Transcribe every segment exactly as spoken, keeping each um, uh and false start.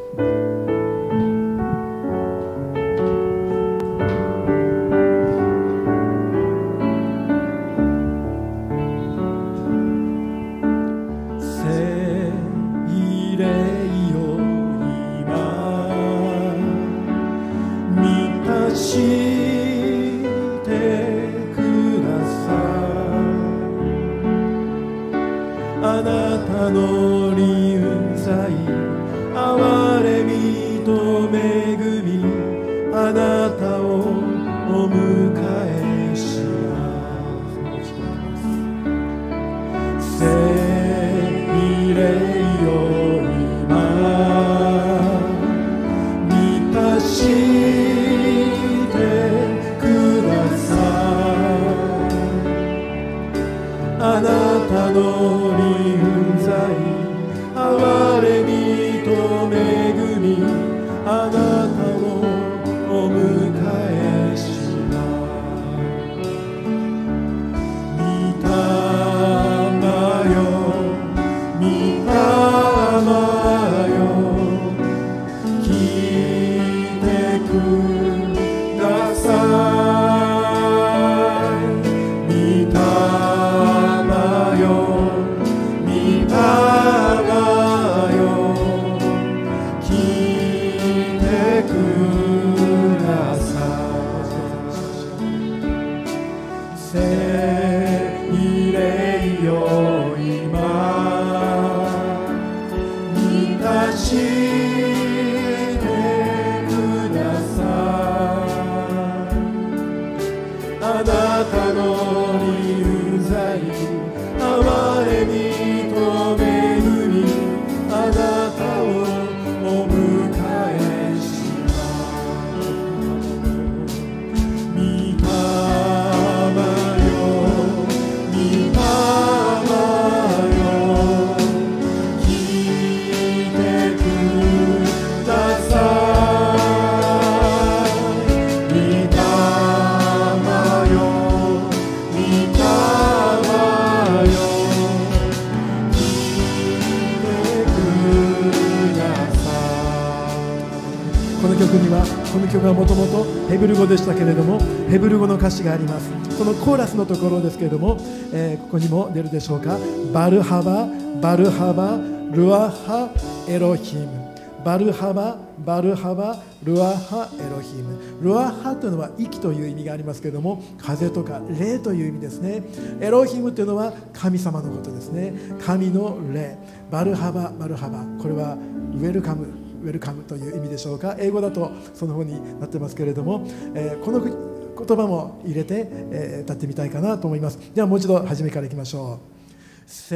でしたけれども、ヘブル語の歌詞があります。そのコーラスのところですけれども、えー、ここにも出るでしょうか。バルハババルハバルアハエロヒム、バルハババルハバルアハエロヒム。ルアハというのは息という意味がありますけれども、風とか霊という意味ですね。エロヒムというのは神様のことですね。神の霊。バルハババルハバ、これはウェルカムウェルカムという意味でしょうか。英語だとその方になってますけれども、えー、この言葉も入れて、えー、歌ってみたいかなと思います。ではもう一度初めからいきましょう。聖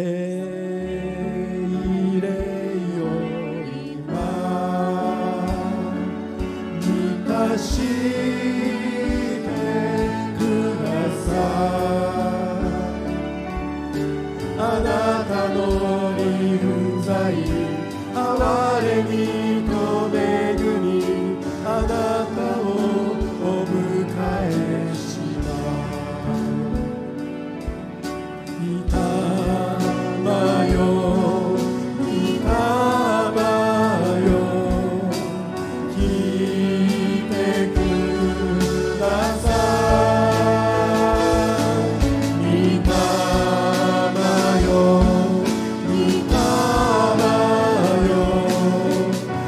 霊よ今満たしてください。あなたの臨在、憐れみと恵み、あなたをお迎えします。御霊よ御霊よ聞いてください。御霊よ御霊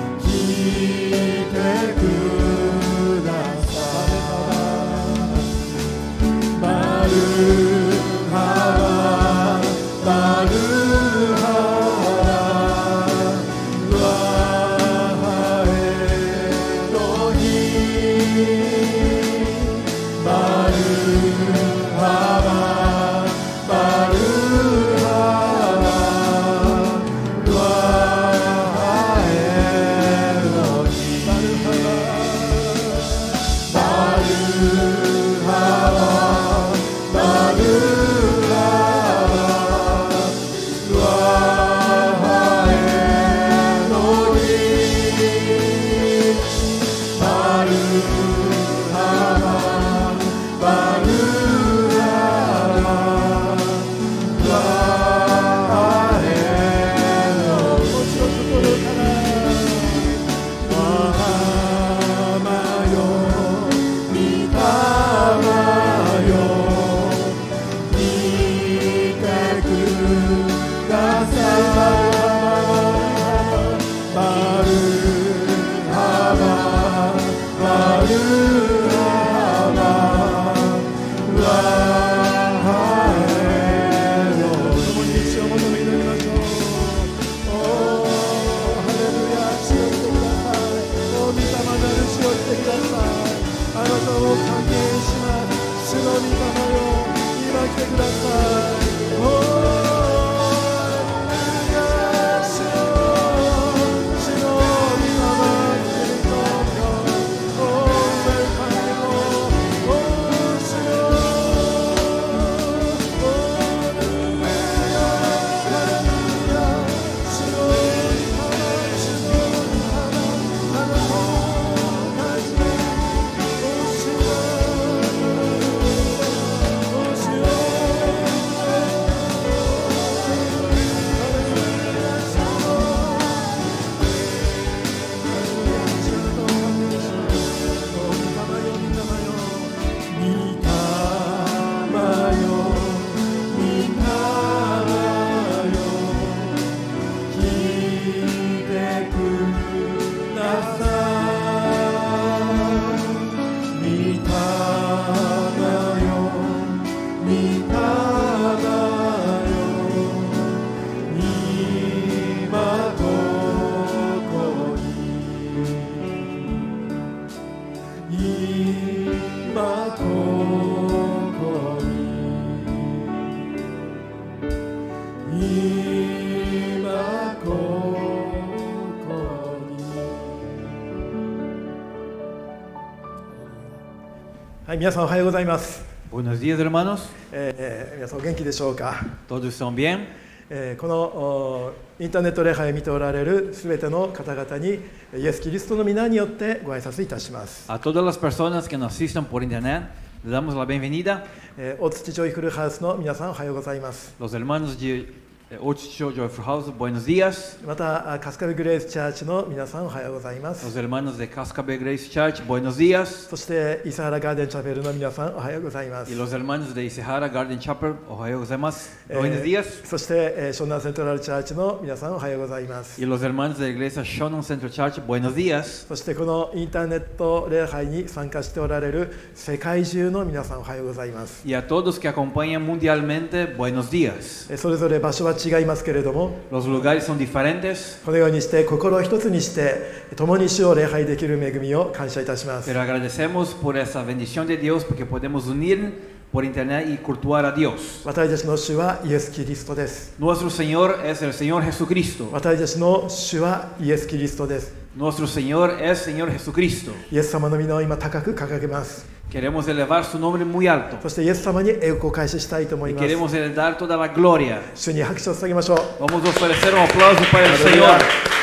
はい、皆さんおはようございます。 Buenos días, hermanos. えーえー皆さんお元気でしょうか。 ¿Todos están bien? えーこのおインターネット礼拝を見ておられるすべての方々にイエス・キリストの皆によってご挨拶いたします。 A todas las personas que nos asistan por internet, les damos la bienvenida. えー大槌ジョイフルハウスの皆さんおはようございます。 Los hermanos de Ocho Joyful House, buenos días. またあ春日部グレースチャーチの皆さんおはようございます。 Los hermanos de Cascabel Grace Church, buenos días. そして伊佐原ガーデンチャペルの皆さんおはようございます。 Y los hermanos de Isehara Garden Chapel, ohayo gozaimasu. えー Buenos días. そして、えー、湘南セントラルチャーチの皆さんおはようございます。 Y los hermanos de la iglesia Shonan Central Church, buenos días. そしてこのインターネット礼拝に参加しておられる世界中の皆さんおはようございます。 Y a todos que acompañan mundialmente, buenos días. えーそれぞれ場所は違いますけれども、 Los lugares son diferentes, このようにして心を一つにして共に主を礼拝できる恵みを感謝いたします。 pero agradecemos por esa bendición de Dios porque podemos unir por internet y cultuar a Dios. 私たちの主はイエス・キリストです。 Nuestro Señor es el Señor Jesucristo. 私たちの主はイエス・キリストです。 Nuestro Señor es Señor Jesucristo. イエス様の皆を今高く掲げます。 Queremos elevar su nombre muy alto そしてイエス様に栄光を返ししたいと思い y ます。 queremos dar toda la gloria. 主に拍手を捧げましょう。 Vamos a ofrecer un aplauso para el Señor.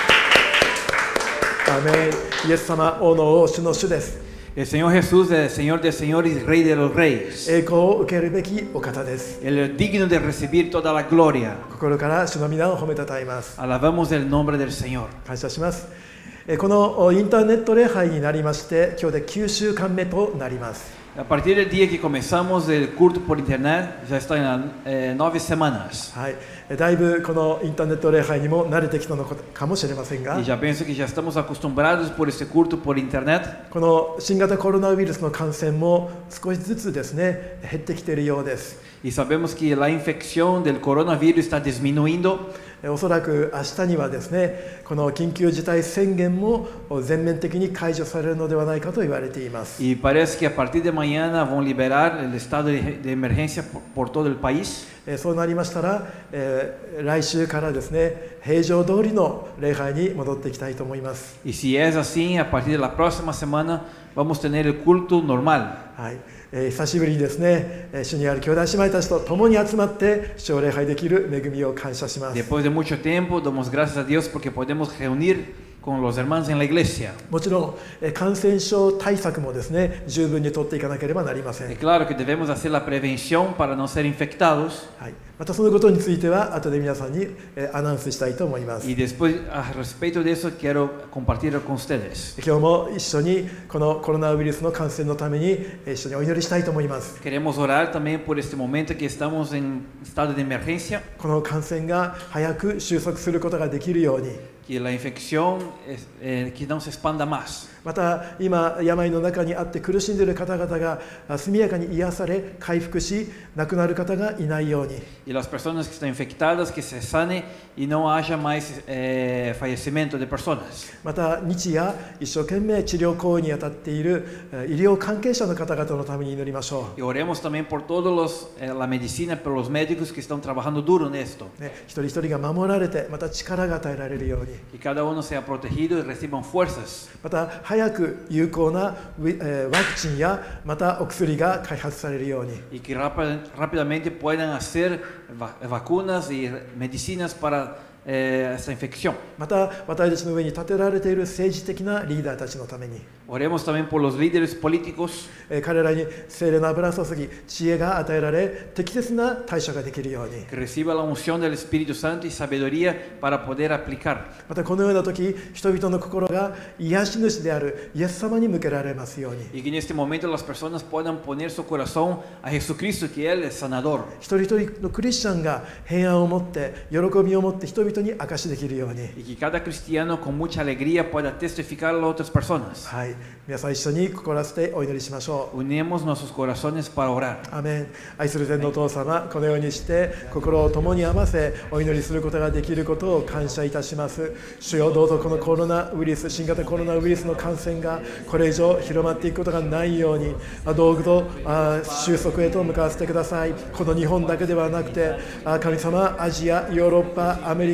アーメン。イエス様、王の王、主の主です。 El Señor Jesús es el Señor de señores y Rey de los reyes. 栄光を受けるべきお方です。 Él es digno de recibir toda la gloria. 心から主の皆を褒めたたえます。 Alabamos el nombre del Señor. 感謝します。えーこのインターネット礼拝になりまして、今日できゅうしゅうかんめとなります。 A partir del día que comenzamos el culto por internet, ya está en las eh, nueve semanas. はい、えーだいぶこのインターネット礼拝にも慣れてきたのかもしれませんが、 Y ya pienso que ya estamos acostumbrados por este culto por internet. この新型コロナウイルスの感染も少しずつですね、減ってきているようです。 Y sabemos que la infección del coronavirus está disminuyendo. えーおそらく明日にはですね、この緊急事態宣言も全面的に解除されるのではないかと言われています。 Y parece que a partir de mañana van a liberar el estado de, de emergencia por, por todo el país. えーそうなりましたら、えー来週からですね、平常通りの礼拝に戻っていきたいと思います。 Y si es así, a partir de la próxima semana vamos a tener el culto normal. はい、えー久しぶりにですね、えー主にある兄弟姉妹たちと共に集まって主を礼拝できる恵みを感謝します。 Después de mucho tiempo, damos gracias a Dios porque podemos reunir con los hermanos en la iglesia. もちろん、えー感染症対策もですね、十分に取っていかなければなりません。 Y claro que debemos hacer la prevención para no ser infectados. はい、またそのことについては後で皆さんに、えーアナウンスしたいと思います。 Y después, a respecto de eso, quiero compartirlo con ustedes. 今日も一緒にこのコロナウイルスの感染のためにえー一緒にお祈りしたいと思います。 Queremos orar también por este momento que estamos en estado de emergencia, この感染が早く収束することができるように、 que la infección es- eh, que no se expanda más. また今病の中にあって苦しんでいる方々があ速やかに癒され回復し亡くなる方がいないように、 Y las personas que están infectadas, que se sane y no haya más eh, fallecimiento de personas. また日夜一生懸命治療行為に当たっているえー医療関係者の方々のために祈りましょ Y oremos también por todos los, eh, la medicina, por los médicos que están trabajando duro en esto. う、ね、一人一人が守られてまた力が与えられるように、 Que cada uno sea protegido y reciban fuerzas. また早く有効なウィえーワクチンやまたお薬が開発されるように、 Y que rápid- rápidamente puedan hacer va- vacunas y medicinas para eh, esta infección. また私たちの上に立てられている政治的なリーダーたちのために、 Oremos también por los líderes políticos, えー彼らに聖霊の油注ぎ知恵が与えられ適切な対処ができるように、 que reciba la unción del Espíritu Santo y sabiduría para poder aplicar. またこのような時人々の心が癒し主であるイエス様に向けられますように、 Y que en este momento las personas puedan poner su corazón a Jesucristo, que Él es sanador. 一人一人のクリスチャンが平安を持って喜びを持って人々に証しできるように、 Y que cada cristiano con mucha alegría pueda testificar a las otras personas. はい、皆さん一緒に心を合わせてお祈りしましょう。 Unimos nuestros corazones para orar. アーメン。愛する天のお父様、このようにして心を共に合わせお祈りすることができることを感謝いたします。主よ、どうぞこのコロナウイルス、新型コロナウイルスの感染がこれ以上広まっていくことがないように、あどうぞあ収束へと向かわせてください。この日本だけではなくて、あ神様、アジア、ヨーロッパ、アメリカ、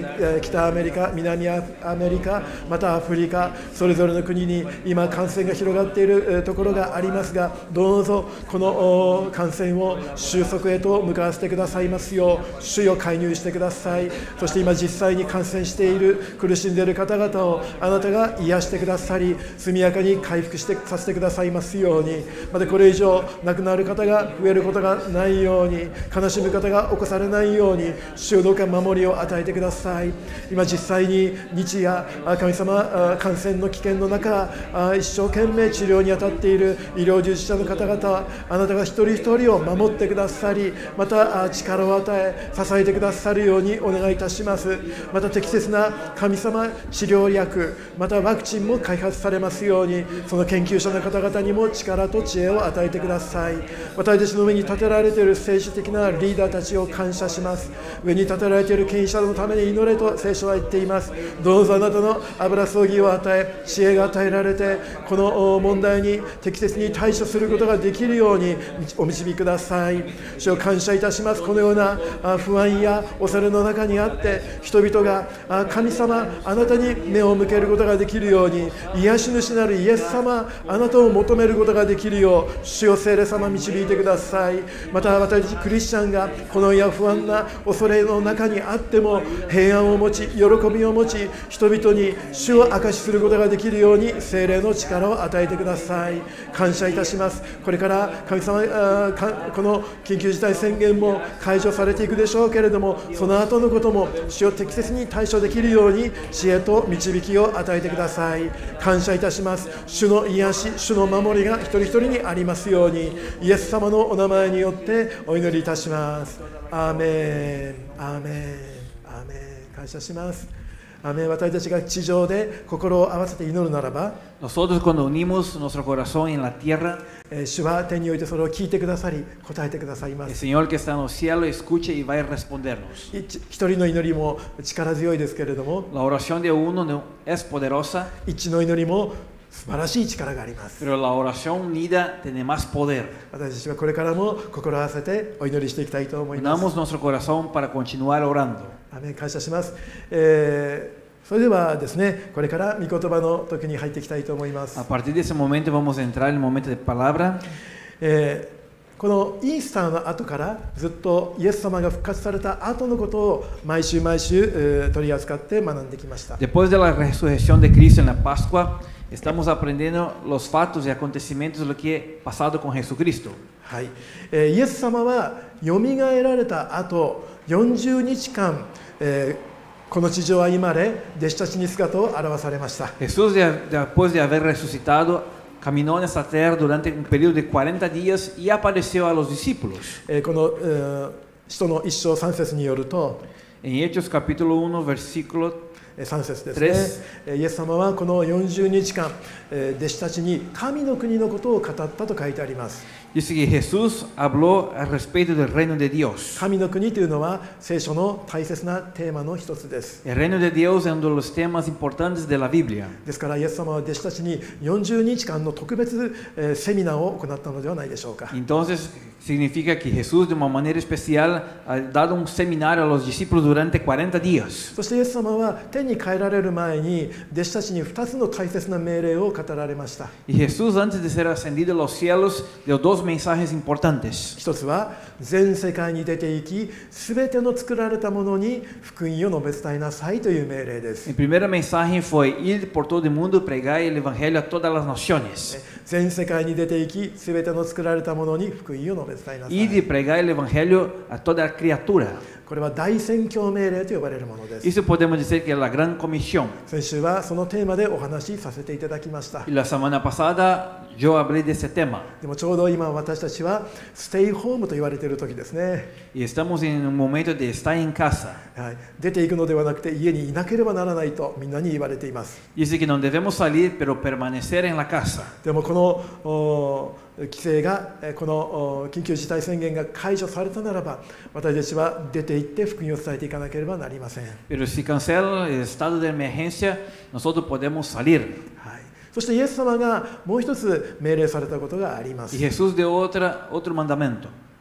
北アメリカ、南アメリカ、またアフリカ、それぞれの国に今感染が広がっているところがありますが、どうぞこの感染を収束へと向かわせてくださいますよう、主よ介入してください。そして今実際に感染している、苦しんでいる方々をあなたが癒してくださり、速やかに回復してさせてくださいますように、またこれ以上亡くなる方が増えることがないように、悲しむ方が起こされないように、主よどうか守りを与えてください。今実際に日夜神様感染の危険の中、一生懸命治療に当たっている医療従事者の方々、あなたが一人一人を守ってくださり、また力を与え支えてくださるようにお願いいたします。また適切な神様治療薬、またワクチンも開発されますように、その研究者の方々にも力と知恵を与えてください。私たちの上に立てられている政治的なリーダーたちを感謝します。上に立てられている権威者のために祈れと聖書は言っています。どうぞあなたの油注ぎを与え、知恵が与えられて、この問題に適切に対処することができるようにお導きください。主を感謝いたします。このような不安や恐れの中にあって、人々が神様あなたに目を向けることができるように、癒し主なるイエス様あなたを求めることができるよう、主よ聖霊様導いてください。また私たちクリスチャンがこの世不安な恐れの中にあっても平安を持ち、喜びを持ち、人々に主を証しすることができるように聖霊の力を与えてください。感謝いたします。これから神様この緊急事態宣言も解除されていくでしょうけれども、その後のことも主を適切に対処できるように知恵と導きを与えてください。感謝いたします。主の癒し、主の守りが一人一人にありますように、イエス様のお名前によってお祈りいたします。アーメン、アーメン、アーメン。感謝します。アーメン。私たちが地上で心を合わせて祈るならば、 Nosotros cuando unimos nuestro corazón en la tierra, 主は天においてそれを聞いてくださり、答えてくださいま el す。 Señor que está en los cielos escuche y va a respondernos. 一一人の祈りも力強いですけれども、 La oración de uno no es poderosa, 一致の祈りも素晴らしい力があります。 pero la oración unida tiene más poder. 私たちはこれからも心を合わせてお祈りしていきたいと思います。 Unamos nuestro corazón para continuar orando. アーメン。感謝します。えーそれではですね、これから御言葉の時に入っていきたいと思います。 A partir de ese momento vamos a entrar en el momento de palabra. えーこのイースターの後からずっとイエス様が復活された後のことを毎週毎週、えー取り扱って学んできました。 Después de la resurrección de Cristo en la Pascua, estamos aprendiendo los fatos y acontecimientos de lo que ha pasado con Jesucristo. はい、えーイエス様はよみがえられた後よんじゅうにちかん、えーこの地上を歩まれ、弟子たちに姿を現されました。 Jesús, después de haber resucitado, caminó en esta tierra durante un periodo de cuarenta días y apareció a los discípulos. えーこの、えー使徒の一章三節によると、 En Hechos capítulo uno, versículo えー三節ですね。えーイエス様はこのよんじゅうにちかん、えー弟子たちに神の国のことを語ったと書いてあります。 dice que Jesús habló al respecto del reino de Dios. 神の国というのは聖書の大切なテーマの一つです。 El reino de Dios es uno de los temas importantes de la Biblia. ですからイエス様は弟子たちによんじゅうにちかんの特別、えーセミナーを行ったのではないでしょうか。 Entonces significa que Jesús de una manera especial ha dado un seminario a los discípulos durante cuarenta días. そしてイエス様は天に帰られる前に弟子たちにふたつの大切な命令を語られました。 Y Jesús, antes de ser ascendido a los cielos, dio dos mensajes importantes. 一つは全世界に出て行き、すべての作られたものに福音を述べ伝えなさいという命令です。 El primer mensaje fue ir por todo el mundo y pregar el evangelio a todas las naciones. 全世界に出て行き、すべての作られたものに福音を述べ伝えなさい。 Ir y pregar el evangelio a toda criatura. これは大宣教命令と呼ばれるものです。 Eso podemos decir que es la gran comisión. 先週はそのテーマでお話しさせていただきました。 Y la semana pasada yo hablé de ese tema. でもちょうど今私たちはステイホームと言われている時ですね。 Y estamos en un momento de estar en casa. はい、出ていくのではなくて家にいなければならないとみんなに言われています。 Dice que no debemos salir, pero permanecer en la casa. でもこのお規制がこのお緊急事態宣言が解除されたならば、私たちは出て行って福音を伝えていかなければなりません。はい、 Pero si cancela el estado de emergencia, nosotros podemos salir. そしてイエス様がもう一つ命令されたことがありま Y す。 Jesús dio otra, otro mandamiento.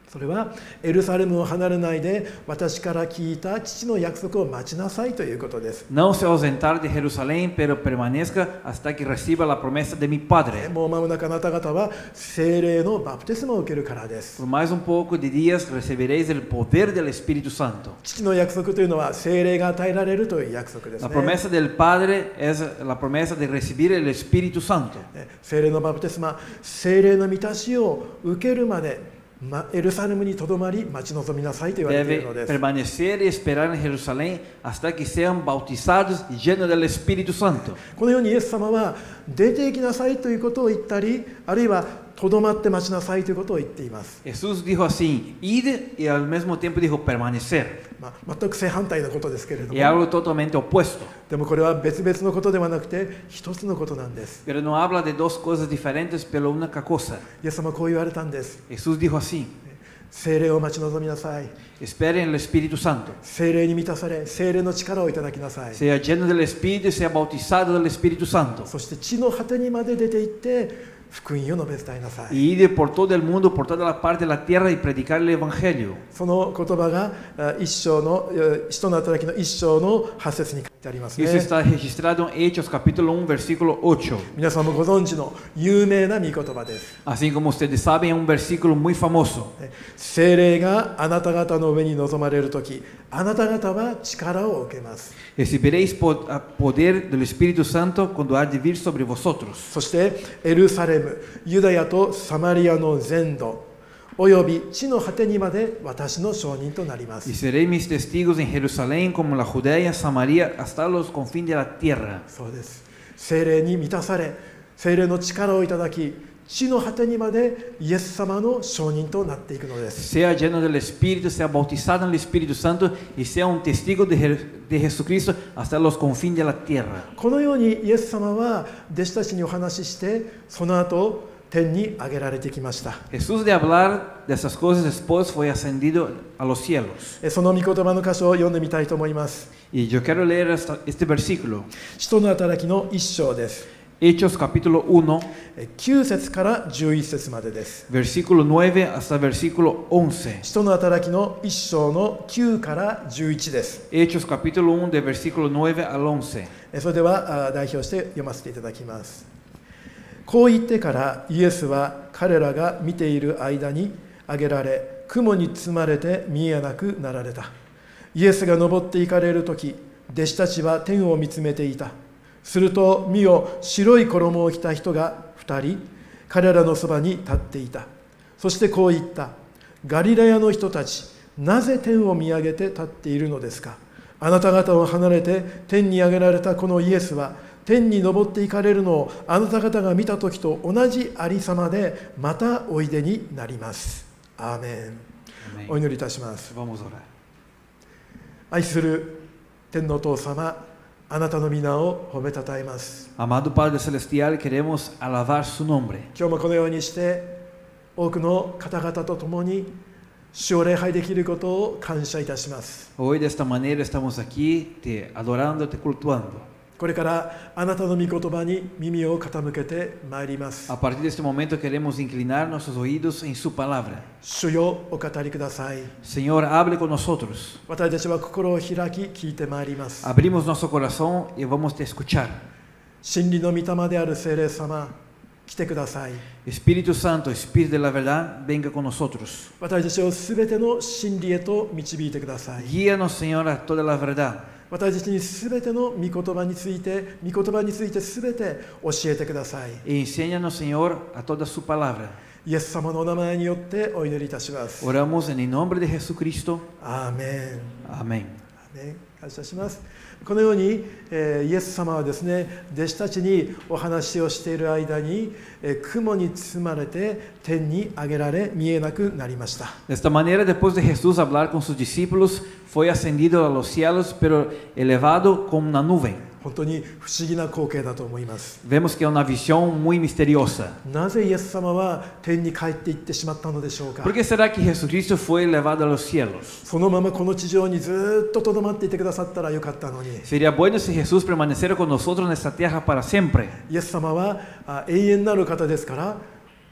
それはエルサレムを離れないで私から聞いた父の約束を待ちなさいということです。 No se ausentar de Jerusalén, pero permanezca hasta que reciba la promesa de mi Padre. もう間もなくあなた方は聖霊のバプテスマを受けるからです。 Por más un poco de días recibiréis el poder del Espíritu Santo. 父の約束というのは聖霊が与えられるという約束です La ね。 promesa del Padre es la promesa de recibir el Espíritu Santo. 聖霊のバプテスマ、聖霊の満たしを受けるまでまエルサレムにとどまり待ち望みなさいと言われているので Debe す。 permanecer y esperar en Jerusalén hasta que sean bautizados y llenos del Espíritu Santo. このようにイエス様は出て行きなさいということを言ったり、あるいはとどまって待ちなさいということを言っています。 Jesús dijo así, id y al mismo tiempo dijo permanecer. まあ、全く正反対のことですけれど Y も、 algo totalmente opuesto. でもこれは別々のことではなくて一つのことなんです。 Pero no habla de dos cosas diferentes, pero una cosa. イエス様はこう言われたんです。 Jesús dijo así, 聖霊を待ち望みなさい。 esperen el Espíritu Santo. 聖霊に満たされ、聖霊の力をいただきなさい。 Sea lleno del Espíritu y sea bautizado del Espíritu Santo. そして地の果てにまで出て行って福音を述べ伝えなさい。 Y ir por todo el mundo, por toda la parte de la tierra y predicar el Evangelio. その言葉があ一章のえ使徒の働きの一章の八節に書いてありますね。 Eso está registrado en Hechos capítulo uno, versículo ocho. 皆さんもご存知の有名な御言葉です。 Así como ustedes saben, es un versículo muy famoso. 聖霊があなた方の上に臨まれるとき、あなた方は力を受けます。 Recibiréis po- a poder del Espíritu Santo cuando ha de vir sobre vosotros. そしてエルサレム、ユダヤとサマリアの全土、および地の果てにまで私の証人となりま Y す。 seréis mis testigos en Jerusalén, como en la Judea, Samaria, hasta los confines de la tierra. そうです。聖霊に満たされ、聖霊の力をいただき、地の果てにまでイエス様の証人となっていくのです。 Sea lleno del Espíritu, sea bautizado en el Espíritu Santo y sea un testigo de, Je- de Jesucristo hasta los confines de la tierra. このようにイエス様は弟子たちにお話しして、その後天に上げられてきました。 Jesús de hablar de esas cosas después fue ascendido a los cielos. その御言葉の箇所を読んでみたいと思います。 Y yo quiero leer esta- este versículo. 使徒の働きの一章です。 Hechos capítulo uno, きゅう節からじゅういち節までです。 versículo nueve hasta versículo once. 使徒の働きの一章のきゅうからじゅういちです。 Hechos capítulo uno, de versículo nueve al once. それではあ代表して読ませていただきます。こう言ってからイエスは彼らが見ている間に上げられ、雲に包まれて見えなくなられた。イエスが登っていかれるとき、弟子たちは天を見つめていた。すると見よ、白い衣を着た人が二人彼らのそばに立っていた。そしてこう言った。ガリラヤの人たち、なぜ天を見上げて立っているのですか。あなた方を離れて天に上げられたこのイエスは、天に昇っていかれるのをあなた方が見たときと同じありさまでまたおいでになります。アーメン。 Amén. お祈りいたします。 Vamos a orar. 愛する天のお父様、あなたの皆を褒めたたえます。 Amado Padre Celestial, queremos alabar su nombre. 今日もこのようにして多くの方々と共に主を礼拝できることを感謝いたします。 Hoy de esta manera estamos aquí te adorando, te cultuando. これからあなたの御言葉に耳を傾けてまいります。 A partir de este momento queremos inclinar nuestros oídos en su palabra. 主よお語りください。 Señor, hable con nosotros. 私たちは心を開き聞いてまいります。 Abrimos nuestro corazón y vamos a escuchar. 真理の御霊である聖霊様、来てください。 Espíritu Santo, Espíritu de la verdad, venga con nosotros. 私たちをすべての真理へと導いてください。 Guíanos, Señor, a toda la verdad. 私たちにすべての御言葉について、御言葉についてすべて教えてください。 Y enséñanos, Señor, a toda su palabra. イエス様のお名前によってお祈りいたします。 Oramos en el nombre de Jesucristo. アーメン。 Amén. アーメン。感謝します。このように、えーイエス様はですね、弟子たちにお話をしている間に、えー雲に包まれて天に上げられ見えなくなりました。 De esta manera, después de Jesús hablar con sus discípulos, fue ascendido a los cielos, pero elevado como una nube. 本当に不思議な光景だと思います。 Vemos que es una visión muy misteriosa. なぜイエス様は天に帰っていってしまったのでしょうか。 ¿Por qué será que Jesucristo fue elevado a los cielos? そのままこの地上にずっととどまっていてくださったらよかったのに。 Sería bueno si Jesús permaneciera con nosotros en esta tierra para siempre. イエス様はあ永遠なる方ですから、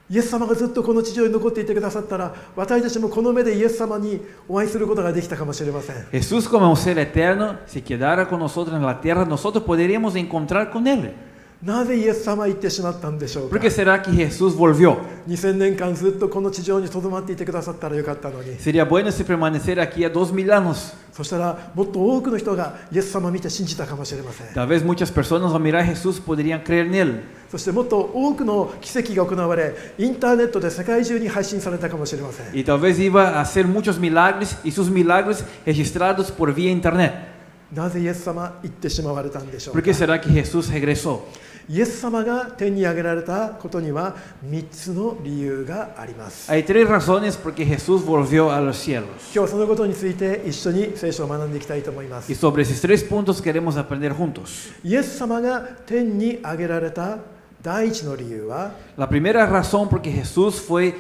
イエス様がずっとこの地上に残っていてくださったら、私たちもこの目でイエス様にお会いすることができたかもしれません。 Jesús, como un ser eterno, si quedara con nosotros en la tierra, nosotros podríamos encontrar con Él. なぜイエス様は行ってしまったんでしょうか。 ¿Por qué será que Jesús volvió? にせんねんかんずっとこの地上にとどまっていてくださったらよかったのに。 Sería bueno si permanecer aquí a dos mil años. そしたらもっと多くの人がイエス様を見て信じたかもしれません。 Tal vez muchas personas al mirar a Jesús podrían creer en Él. そしてもっと多くの奇跡が行われ、インターネットで世界中に配信されたかもしれません。 Y tal vez iba a hacer muchos milagros y sus milagros registrados por vía internet. なぜイエス様行ってしまわれたんでしょう ¿Por か。 qué será que Jesús regresó? イエス様が天に上げられたことにはみっつの理由があります。 Hay tres razones por qué Jesús volvió a los cielos. 今日そのことについて一緒に聖書を学んでいきたいと思いま Y す。 sobre esos tres puntos queremos aprender juntos. イエス様が天に上げられた第一の理由は、 La primera razón por qué Jesús fue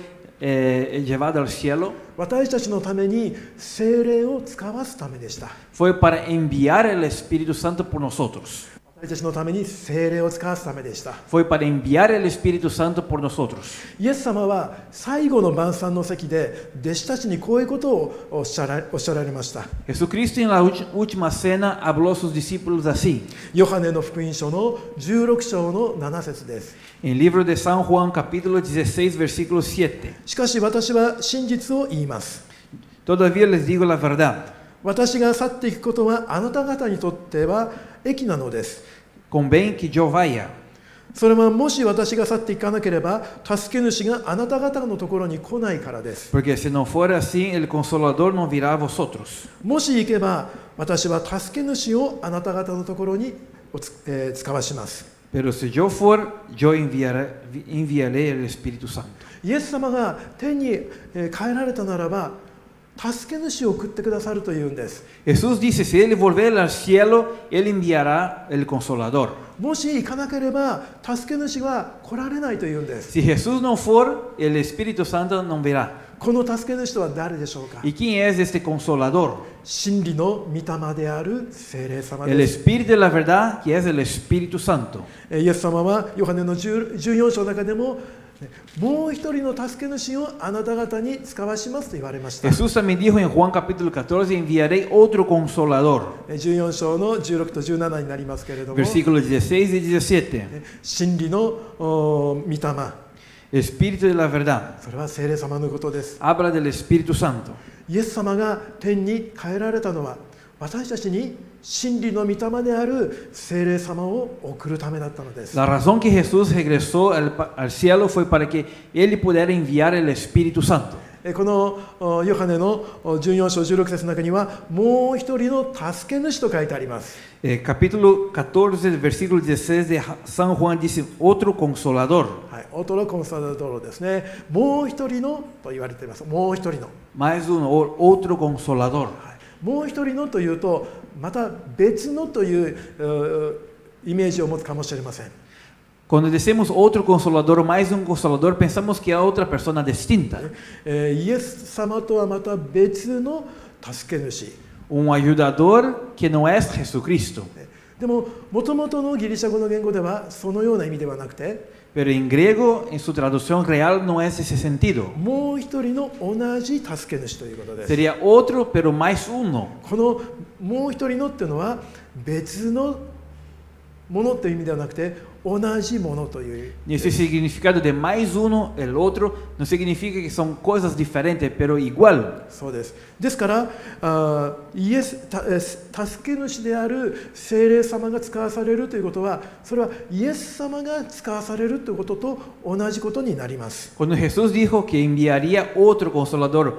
eh, llevado al cielo 私たちのために聖霊を使わすためでした。 fue para enviar el Espíritu Santo por nosotros. 私たちのために聖霊を使わすためでした。 Fue para enviar el Espíritu Santo por nosotros. イエス様は最後の晩餐の席で弟子たちにこういうことをおっしゃら、おっしゃられました。 Jesucristo en la ulti- última cena habló a sus discípulos así. ヨハネの福音書のじゅうろく章のなな節です。 En el libro de San Juan, capítulo dieciséis, versículo siete. しかし私は真実を言います。 Todavía les digo la verdad. 私が去っていくことはあなた方にとっては益なのです。 Conviene que yo vaya. それはもし私が去っていかなければ、助け主があなた方のところに来ないからです。 Porque si no fuera así, el Consolador no virá a vosotros. もし行けば、私は助け主をあなた方のところにおつ、えー使わします。 Pero si yo fuera, yo enviaré, enviaré el Espíritu Santo. イエス様が天にえー帰られたならば、助け主を送ってくださるというんです。 Jesús dice, si Él volviera al cielo, Él enviará el Consolador. もし行かなければ、助け主は来られないというんです。 Si Jesús no fuera, el Espíritu Santo no virá. この助け主とは誰でしょうか。 ¿Y quién es este Consolador? 真理の御霊である聖霊様 El です。 Espíritu de la verdad, que es el Espíritu Santo. えーイエス様はヨハネのじゅうよん章の中でも、ねもう一人の助け主をあなた方に使わしますと言われました。 Jesús también dijo en Juan capítulo catorce, enviaré otro Consolador. えーじゅうよん章のじゅうろくとじゅうななになりますけれども、 Versículos dieciséis y diecisiete. ね真理のお御霊、 Espíritu de la verdad. それは聖霊様のことです。 Habla del Espíritu Santo. イエス様が天に帰られたのは、私たちに真理の御霊である聖霊様を送るためだったのです。 La razón que Jesús regresó al, pa- al cielo fue para que Él pudiera enviar el Espíritu Santo. えこのおヨハネのおじゅうよん章じゅうろく節の中には、もう一人の助け主と書いてあります。 Eh, capítulo catorce, versículo dieciséis de Ja- San Juan dice, otro Consolador. はい、オトロコンサドロですね。もう一人のと言われています。もう一人の。 Más uno, o- otro Consolador. はい、もう一人のというと、また別のといううイメージを持つかもしれません。 Cuando decimos otro Consolador, más un Consolador, pensamos que hay otra persona distinta. えーイエス様とはまた別の助け主。 Un ayudador que no es Jesucristo. でも、もともとのギリシャ語の言語ではそのような意味ではなくて、 Pero en griego, en su traducción real, no es ese sentido. もう一人の同じ助け主ということです。 Sería otro, pero más uno. このもう一人のっていうのは別のものという意味ではなくて、同じものという。 Y ese significado de más uno, el otro, no significa que son cosas diferentes, pero igual. そうです。ですからあイエスたえ助け主である聖霊様が使わされるということは、それはイエス様が使わされるということと同じことになります。 Cuando Jesús dijo que enviaría otro consolador,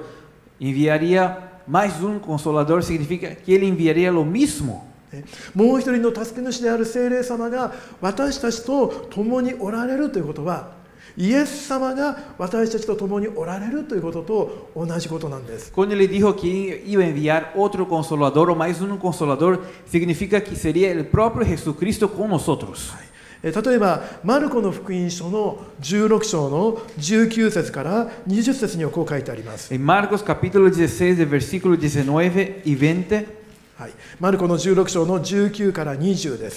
enviaría más un consolador, significa que Él enviaría lo mismo. ねもう一人の助け主である聖霊様が私たちと共におられるということは、イエス様が私たちと共におられるということと同じことなんです。 Cuando Él dijo que iba a enviar otro consolador o más un consolador, significa que sería el propio Jesucristo con nosotros. え例えばマルコの福音書のじゅうろく章のじゅうきゅう節からにじゅう節にはこう書いてあります。 En Marcos capítulo dieciséis, del versículo diecinueve y veinte, はい、マルコのじゅうろく章のじゅうきゅうからにじゅうです。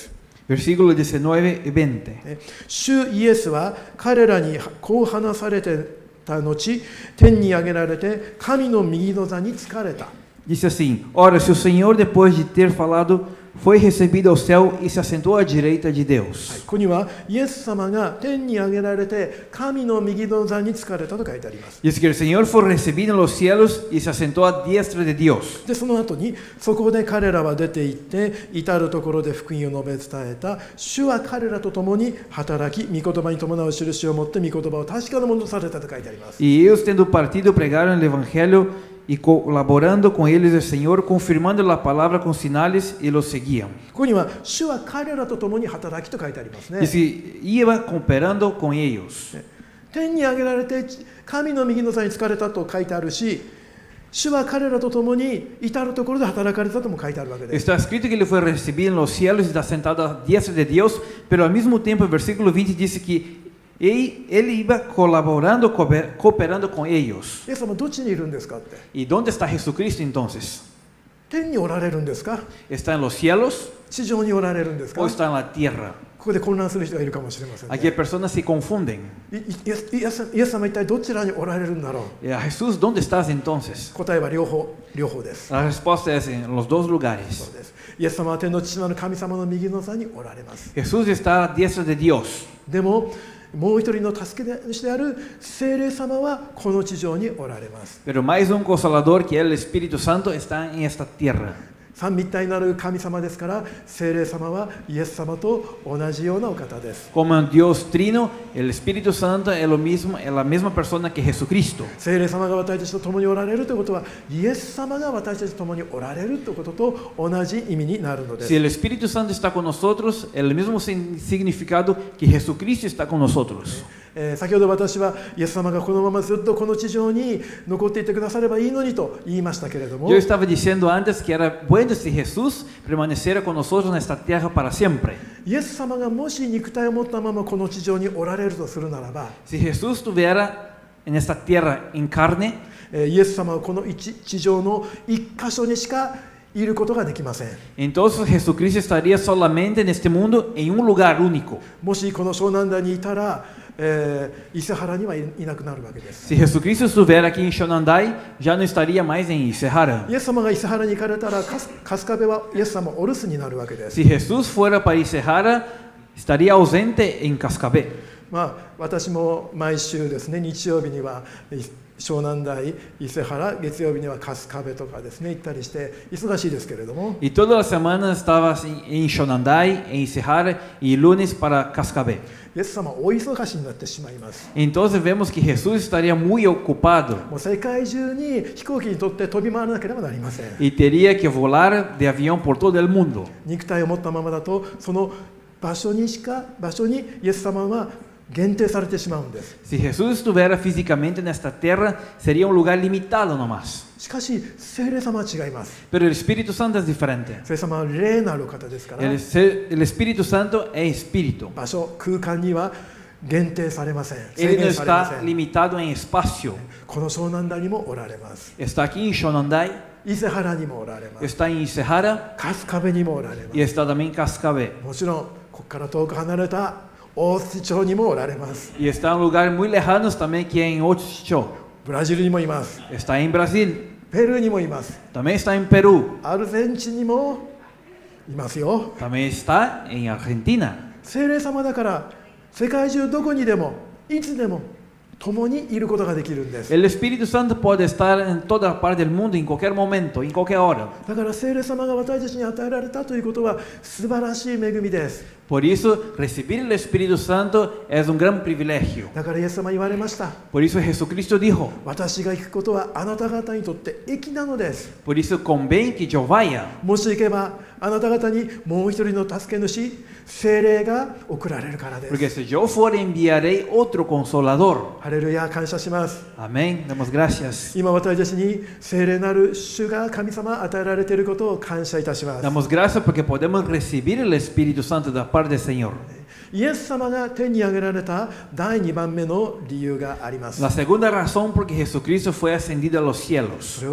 Versículos diecinueve y veinte. ね主イエスは彼らにこう話されてた後、天に上げられて神の右の座につかれた。 Disse assim: Ora, se o Senhor, depois de ter falado, foi recebido ao céu e se assentou à direita de はい Deus. ここにはイエス様が天に上げられて神の右の座につかれたと書いてあります。 Diz que el Señor fue recibido en los cielos y se asentó a diestra de Dios. でその後にそこで彼らは出て行って至るところで福音を述べ伝えた。主は彼らと共に働き、御言葉に伴う印を持って御言葉を確かなものとされたと書いてあります。 Y ellos, tendo partido, pregaron el Evangelio y colaborando con ellos el Señor, confirmando la palabra con señales y los seguían. ここには主は彼らと共に働きと書いてありますね。 Dice que iba cooperando con ellos. 天に上げられて神の右の座につかれたと書いてあるし、主は彼らと共に至るところで働かれたとも書いてあるわけです。 Está escrito que ele foi recibido en los cielos y está sentado a diestra de Dios, pero al mismo tiempo el versículo veinte dice que él, él iba colaborando, cooperando con ellos. イエス様はどっちにいるんですかって。 ¿Y dónde está Jesucristo entonces? 天におられるんですか、 ¿Está en los cielos 地上におられるんですか。 o こ está en la tierra? こで混乱する人がいるかもしれませんね。 Aquí hay personas que se confunden. いいイエスイエスイエス様は一体どちらにおられるんだろう。 Y a Jesús, ¿dónde estás entonces? 答えは両方、両方です。 La respuesta es en los dos そう lugares. です。イエス様は天の父なる神様の右の座におられます。 Jesús está a diestra de Dios. でももう一人の助け主である聖霊様はこの地上におられます。 Pero más un consolador que el Espíritu Santo está en esta tierra. 三位一体なる神様ですから、聖霊様はイエス様と同じようなお方です。 Como en Dios Trino, el Espíritu Santo es lo mismo, es la misma persona que Jesucristo. 聖霊様が私たちと共におられるということは、イエス様が私たちと共におられるということと同じ意味になるのです。 Si el Espíritu Santo está con nosotros, es el mismo sin- significado que Jesucristo está con nosotros. えー先ほど私はイエス様がこのままずっとこの地上に残っていてくださればいいのにと言いましたけれども、 Yo estaba diciendo antes que era bueno si Jesús permaneciera con nosotros en esta tierra para siempre. イエス様がもし肉体を持ったままこの地上におられるとするならば、 Si Jesús estuviera en esta tierra en carne, えーイエス様はこの一地上の一箇所にしかいることができません。 entonces Jesucristo estaría solamente en este mundo en un lugar único. もしこの湘南台にいたら、えー伊勢原にはいいなくなるわけです。 Si Jesucristo estuviera aquí en Shonandai, ya no estaría más en Isehara. イエス様が伊勢原に行かれたら、カス春日部はイエス様お留守になるわけです。 Si Jesús fuera para Isehara, estaría ausente en Cascabé. まあ、私も毎週ですね、日曜日には湘南台、伊勢原、月曜日には春日部とかですね、行ったりして忙しいですけれども、 Y todas las semanas estaba en Shonandai, en Isehara y lunes para Cascabé. イエス様はお忙しになってしまいます。 Entonces vemos que Jesús estaría muy ocupado もう世界中に飛行機にとって飛び回らなければなりません。 y tenía que volar de avión por todo el mundo. 肉体を持ったままだと、その場所にしか、場所にイエス様は限定されてしまうんです。 Si Jesús estuviera físicamente en esta tierra, sería un lugar limitado nomás. しかし、聖霊様は違います。 Pero el Espíritu Santo es diferente. 聖霊様は霊なる方ですから、 El, el Espíritu Santo es espíritu. 場所、空間には限定されません。 Él 制 no 限されま está せん。 limitado en espacio. この湘南台にもおられます。 Está aquí en Shonandai, 伊勢原にもおられます。 está en Isehara 春日部にもおられま y está también en Cascabé. す。もちろん、ここから遠く離れた大槌町にもおられます。 Y está en lugares muy lejanos también que en Ochicho. ブラジルにもいます。 Está en Brasil, ペルーにもいます。 también está en Perú, アルゼンチンにもいますよ。 también está en Argentina. 聖霊様だから世界中どこにでもいつでも共にいることができるんです。 El Espíritu Santo puede estar en toda parte del mundo, en cualquier momento, en cualquier hora. だから聖霊様が私たちに与えられたということは素晴らしい恵みです。 Por eso, recibir el Espíritu Santo es un gran privilegio. だからイエス様言われました。 Por eso Jesucristo dijo, 私が行くことはあなた方にとって益なのです。 por eso conviene que yo vaya. もし行けばあなた方にもう一人の助け主、聖霊が送られるからで Porque す。 si yo fuera, enviaré otro consolador. ハレルヤ、感謝します。 Amén. Damos gracias. 今私たちに聖霊なる主が神様与えられていることを感謝いたします。 Damos gracias porque podemos recibir el Espíritu Santo de parte del Señor. イエス様が天に上げられただいにばんめの理由があります。 La segunda razón por que Jesucristo fue ascendido a los cielos. それは